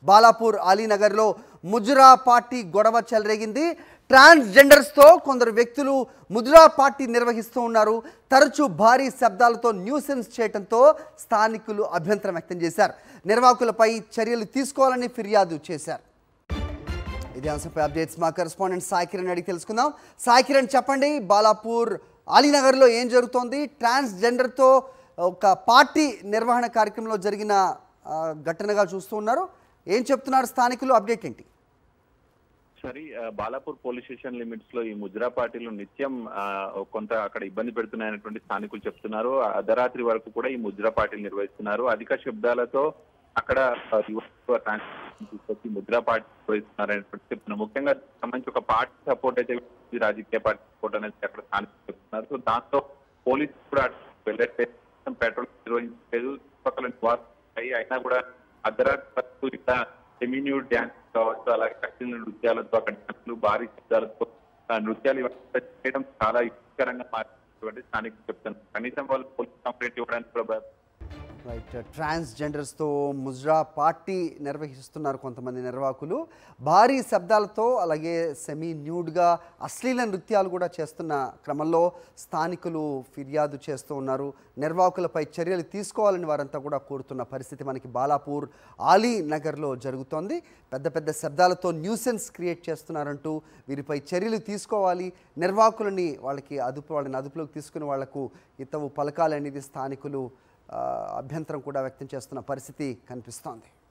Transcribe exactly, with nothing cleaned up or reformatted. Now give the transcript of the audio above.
Balapur అలీనగర్లో mujra party గొడవ చెలరేగింది. ట్రాన్స్జెండర్స్తో కొందరు వ్యక్తులు ముజ్రా పార్టీ నిర్వహిస్తూ ఉన్నారు. తరచూ భారీ శబ్దాలతో న్యూసెన్స్ చేయడంతో స్థానికులు అభ్యంతరం వ్యక్తం చేశారు. నిర్వాహకులపై చర్యలు తీసుకోవాలని ఫిర్యాదు చేశారు. ఇదే అంశంపై అప్డేట్స్ మా కరెస్పాండెంట్ సాయి కిరణ్ అడిగి తెలుసుకుందాం. సాయి కిరణ్, చెప్పండి, బాలాపూర్ అలీనగర్లో ఏం జరుగుతోంది? ట్రాన్స్జెండర్తో ఒక పార్టీ నిర్వహణ కార్యక్రమంలో జరిగిన ఘటనగా చూస్తూ ఉన్నారు. ఏం చెప్తున్నారు స్థానికులు? అప్డేట్ ఏంటి? సరే, బాలాపూర్ పోలీస్ స్టేషన్ లిమిట్స్ లో ఈ ముజ్రా పార్టీలు నిత్యం కొంత అక్కడ ఇబ్బంది పెడుతున్నాయనేటువంటి స్థానికులు చెప్తున్నారు. అర్ధరాత్రి వరకు కూడా ఈ ముజ్రా పార్టీలు నిర్వహిస్తున్నారు. అధిక శబ్దాలతో అక్కడ తీసుకొచ్చి ముజ్రా పార్టీ నిర్వహిస్తున్నారు అనేటువంటి చెప్తున్నారు. ముఖ్యంగా సంబంధించి ఒక పార్టీ సపోర్ట్ అయితే రాజకీయ పార్టీ సపోర్ట్ అనేది అక్కడ స్థానికులు చెప్తున్నారు. సో దాంతో పోలీసులు కూడా వెళ్ళట్లేదు, పెట్రోల్ నిర్వహించలేదు. చుట్టుపక్కల నివాసం అయినా కూడా అర్ధరాత్రి వరకు ఇక్కడ సెమీన్యూడ్ డ్యాన్స్ కావచ్చు, అలాగే కఠిన నృత్యాలతో అక్కడ డ్యాన్సులు, భారీ శబ్దాలతో నృత్యాలు ఇవన్నీ చేయడం చాలా ఇబ్బందికరంగా మారినటువంటి స్థానికులు చెప్తున్నారు. కనీసం వాళ్ళు పోలీస్ కంప్లైంట్ ఇవ్వడానికి కూడా రైట్. ట్రాన్స్జెండర్స్తో ముజ్రా పార్టీ నిర్వహిస్తున్నారు కొంతమంది నిర్వాహకులు. భారీ శబ్దాలతో అలాగే సెమీ న్యూడ్గా అశ్లీల నృత్యాలు కూడా చేస్తున్న క్రమంలో స్థానికులు ఫిర్యాదు చేస్తూ ఉన్నారు. నిర్వాహకులపై చర్యలు తీసుకోవాలని వారంతా కూడా కోరుతున్న పరిస్థితి మనకి బాలాపూర్ అలీనగర్లో జరుగుతోంది. పెద్ద పెద్ద శబ్దాలతో న్యూసెన్స్ క్రియేట్ చేస్తున్నారంటూ వీరిపై చర్యలు తీసుకోవాలి, నిర్వాహకులని వాళ్ళకి అదుపు వాళ్ళని అదుపులోకి తీసుకుని వాళ్లకు హితవు పలకాలనేది స్థానికులు అభ్యంతరం కూడా వ్యక్తం చేస్తున్న పరిస్థితి కనిపిస్తోంది.